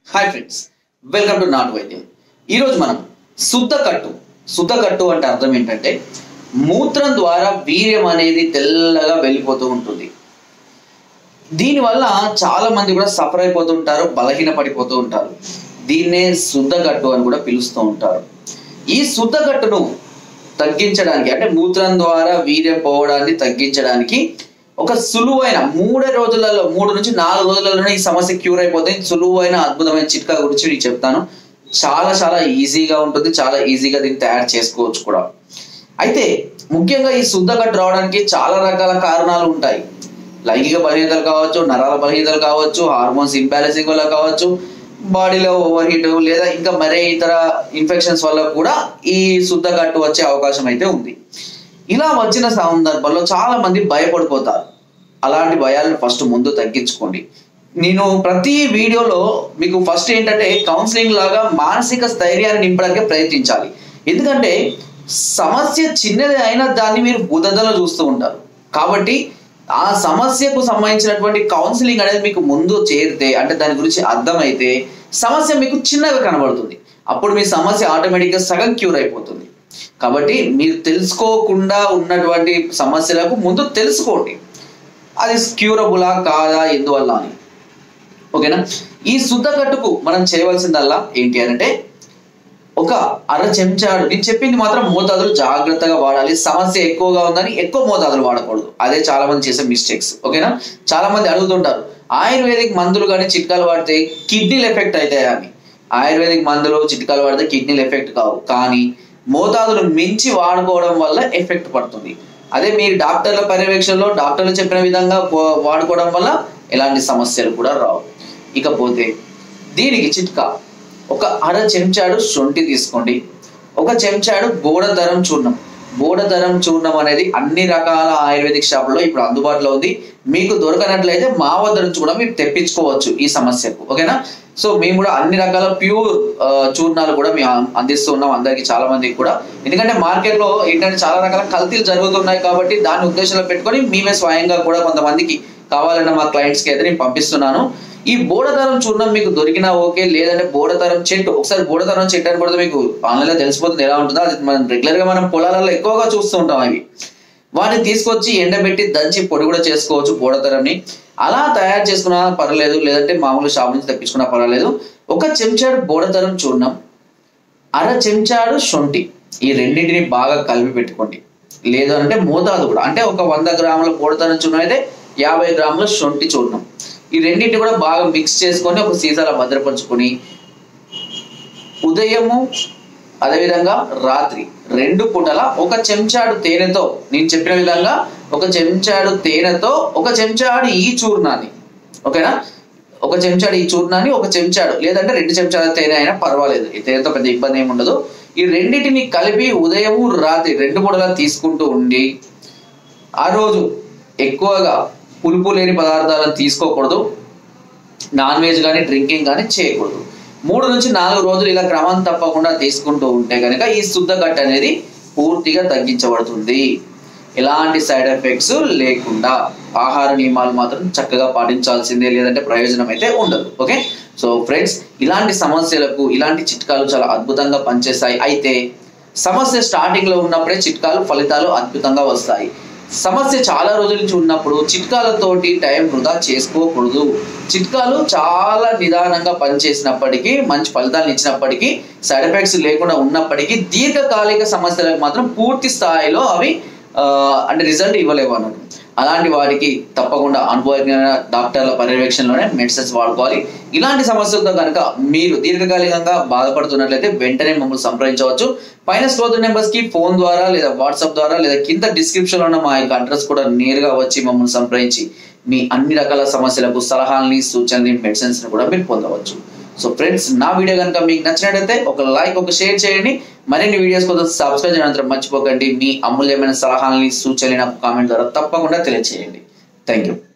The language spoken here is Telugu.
హాయ్ ఫ్రెండ్స్, వెల్కమ్ టు నాటు వైద్యం. ఈరోజు మనం శుద్ధకట్టు అంటే అర్థం ఏంటంటే మూత్రం ద్వారా వీర్యం అనేది తెల్లగా వెళ్ళిపోతూ ఉంటుంది. దీనివల్ల చాలా మంది కూడా సఫర్ అయిపోతూ ఉంటారు, బలహీన పడిపోతూ ఉంటారు. దీన్నే శుద్ధకట్టు అని కూడా పిలుస్తూ ఉంటారు. ఈ శుద్ధకట్టును తగ్గించడానికి అంటే మూత్రం ద్వారా వీర్యం పోవడాన్ని తగ్గించడానికి ఒక సులువైన 3 నుంచి 4 రోజులలోనే ఈ సమస్య క్యూర్ అయిపోతుంది. సులువైన అద్భుతమైన చిట్కా గురించి నేను చెప్తాను. చాలా ఈజీగా ఉంటుంది, చాలా ఈజీగా దీన్ని తయారు చేసుకోవచ్చు కూడా. అయితే ముఖ్యంగా ఈ శుద్ధకట్టు రావడానికి చాలా రకాల కారణాలు ఉంటాయి. లైంగిక బలహీనతలు కావచ్చు, నరాల బలహీనతలు కావచ్చు, హార్మోన్స్ ఇంబ్యాలెన్సింగ్ వల్ల కావచ్చు, బాడీలో ఓవర్ హీట్ లేదా ఇంకా మరే ఇతర ఇన్ఫెక్షన్స్ వల్ల కూడా ఈ శుద్ధకట్టు వచ్చే అవకాశం అయితే ఉంది. ఇలా వచ్చిన సందర్భంలో చాలా మంది భయపడిపోతారు. అలాంటి భయాలను ఫస్ట్ ముందు తగ్గించుకోండి. నేను ప్రతి వీడియోలో మీకు ఫస్ట్ ఏంటంటే కౌన్సిలింగ్ లాగా మానసిక స్థైర్యాన్ని నింపడానికి ప్రయత్నించాలి. ఎందుకంటే సమస్య చిన్నది అయినా దాన్ని మీరు బుధదలో చూస్తూ ఉంటారు. కాబట్టి ఆ సమస్యకు సంబంధించినటువంటి కౌన్సిలింగ్ అనేది మీకు ముందు చేరితే అంటే దాని గురించి అర్థమైతే సమస్య మీకు చిన్నగా కనబడుతుంది. అప్పుడు మీ సమస్య ఆటోమేటిక్గా సగం క్యూర్ అయిపోతుంది. కాబట్టి మీరు తెలుసుకోకుండా ఉన్నటువంటి సమస్యలకు ముందు తెలుసుకోండి, అది క్యూరబులా కాదా ఎందువల్ల అని. ఓకేనా? ఈ శుద్ధకట్టుకు మనం చేయవలసిందల్లా ఏంటి అంటే ఒక అర చెంచాడు, నేను చెప్పింది మాత్రం మోతాదులు జాగ్రత్తగా వాడాలి. సమస్య ఎక్కువగా ఉందని ఎక్కువ మోతాదులు వాడకూడదు. అదే చాలా మంది చేసే మిస్టేక్స్. ఓకేనా? చాలా మంది అడుగుతుంటారు ఆయుర్వేదిక్ మందులు కానీ చిట్కాలు వాడితే కిడ్నీలు ఎఫెక్ట్ అవుతాయా అని. ఆయుర్వేదిక్ మందులు చిట్కాలు వాడితే కిడ్నీలు ఎఫెక్ట్ కావు, కానీ మోతాదులు మించి వాడుకోవడం వల్ల ఎఫెక్ట్ పడుతుంది. అదే మీరు డాక్టర్ల పర్యవేక్షణలో డాక్టర్లు చెప్పిన విధంగా వాడుకోవడం వల్ల ఎలాంటి సమస్యలు కూడా రావు. ఇకపోతే దీనికి చిట్కా, ఒక అర చెంచాడు శొంఠి తీసుకోండి, ఒక చెంచాడు బోడతరం చూర్ణం. బోడతరం చూర్ణం అనేది అన్ని రకాల ఆయుర్వేదిక్ షాపుల్లో ఇప్పుడు అందుబాటులో ఉంది. మీకు దొరకనట్లయితే మా వద్ద నుంచి కూడా మీరు తెప్పించుకోవచ్చు ఈ సమస్యకు. ఓకేనా? సో మేము కూడా అన్ని రకాల ప్యూర్ చూర్ణాలు కూడా మేము అందిస్తూ ఉన్నాం అందరికి, చాలా మందికి కూడా. ఎందుకంటే మార్కెట్లో ఏంటంటే చాలా రకాల కల్తీలు జరుగుతున్నాయి కాబట్టి దాన్ని ఉద్దేశంలో పెట్టుకొని మేమే స్వయంగా కూడా కొంతమందికి కావాలన్న మా క్లయింట్స్కి అయితే నేను పంపిస్తున్నాను. ఈ బోడతరం చూర్ణం మీకు దొరికినా ఓకే, లేదంటే బోడతరం చెట్టు, ఒకసారి బోడతరం చెట్టు అని కూడా మీకు ఆన్లైన్లో తెలిసిపోతుంది ఎలా ఉంటుందో. అది మనం రెగ్యులర్గా మనం పొలాలలో ఎక్కువగా చూస్తూ ఉంటాం. అవి వాటిని తీసుకొచ్చి ఎండబెట్టి దంచి పొడి కూడా చేసుకోవచ్చు బోడతరంని. అలా తయారు చేసుకున్నా పర్వాలేదు, లేదంటే మామూలు షాప్ నుంచి తెప్పించుకున్నా పర్వాలేదు. ఒక చెంచాడు బోడతరం చూర్ణం, అర చెంచాడు శొంఠి, ఈ రెండింటిని బాగా కలిపి పెట్టుకోండి. లేదు అంటే మోతాదు కూడా అంటే ఒక 100 గ్రాముల బోడతరం చూర్ణం అయితే 50 గ్రాముల శొంఠి చూర్ణం, ఈ రెండింటిని కూడా బాగా మిక్స్ చేసుకొని ఒక సీసాలో భద్రపరుచుకొని ఉదయము అదేవిధంగా రాత్రి 2 పూటల ఒక చెంచాడు తేనెతో, నేను చెప్పిన విధంగా ఒక చెంచాడు తేనెతో ఒక చెంచాడు ఈ చూర్ణాన్ని, ఓకేనా, ఒక చెంచాడు ఈ చూర్ణాన్ని, ఒక చెంచాడు లేదంటే 2 చెంచాల తేనె అయినా పర్వాలేదు, ఈ తేనెతో పెద్ద ఇబ్బంది ఏమి ఉండదు. ఈ రెండింటిని కలిపి ఉదయము రాత్రి 2 పూటలా తీసుకుంటూ ఉండి ఆ రోజు ఎక్కువగా పులుపు లేని పదార్థాలను తీసుకోకూడదు, నాన్ వెజ్ కానీ డ్రింకింగ్ కానీ చేయకూడదు. 3 నుంచి 4 రోజులు ఇలా క్రమం తప్పకుండా తీసుకుంటూ ఉంటే కనుక ఈ శుద్ధకట్టు అనేది పూర్తిగా తగ్గించబడుతుంది. ఎలాంటి సైడ్ ఎఫెక్ట్స్ లేకుండా. ఆహార నియమాలు మాత్రం చక్కగా పాటించాల్సిందే, లేదంటే ప్రయోజనం అయితే ఉండదు. ఓకే? సో ఫ్రెండ్స్, ఇలాంటి సమస్యలకు ఇలాంటి చిట్కాలు చాలా అద్భుతంగా పనిచేస్తాయి. అయితే సమస్య స్టార్టింగ్లో ఉన్నప్పుడే చిట్కాలు ఫలితాలు అద్భుతంగా వస్తాయి. సమస్య చాలా రోజుల నుంచి ఉన్నప్పుడు చిట్కాలతోటి టైం వృధా చేసుకోకూడదు. చిట్కాలు చాలా నిదానంగా పనిచేసినప్పటికీ, మంచి ఫలితాలను ఇచ్చినప్పటికీ, సైడ్ ఎఫెక్ట్స్ లేకుండా ఉన్నప్పటికీ దీర్ఘకాలిక సమస్యలకు మాత్రం పూర్తి స్థాయిలో అవి అంటే రిజల్ట్ ఇవ్వలేవు అన్నట్టు. అలాంటి వాటికి తప్పకుండా అనుభవజ్ఞ డాక్టర్ల పర్యవేక్షణలోనే మెడిసిన్స్ వాడుకోవాలి. ఇలాంటి సమస్యలతో కనుక మీరు దీర్ఘకాలికంగా బాధపడుతున్నట్లయితే వెంటనే మమ్మల్ని సంప్రదించవచ్చు. పైన స్క్రోల్ నెంబర్స్ కి ఫోన్ ద్వారా లేదా వాట్సాప్ ద్వారా లేదా కింద డిస్క్రిప్షన్ లో ఉన్న మా యొక్క అడ్రస్ కూడా నేరుగా వచ్చి మమ్మల్ని సంప్రదించి మీ అన్ని రకాల సమస్యలకు సలహాలని, సూచనని, మెడిసిన్స్ ని కూడా మీరు పొందవచ్చు. సో ఫ్రెండ్స్, నా వీడియో కనుక మీకు నచ్చినట్లయితే ఒక లైక్, ఒక షేర్ చేయండి. మరిన్ని వీడియోస్ కోసం సబ్స్క్రైబ్ చేయడం మర్చిపోకండి. మీ అమూల్యమైన సలహాలని, సూచనలు నాకు కామెంట్ ద్వారా తప్పకుండా తెలియజేయండి. Thank you.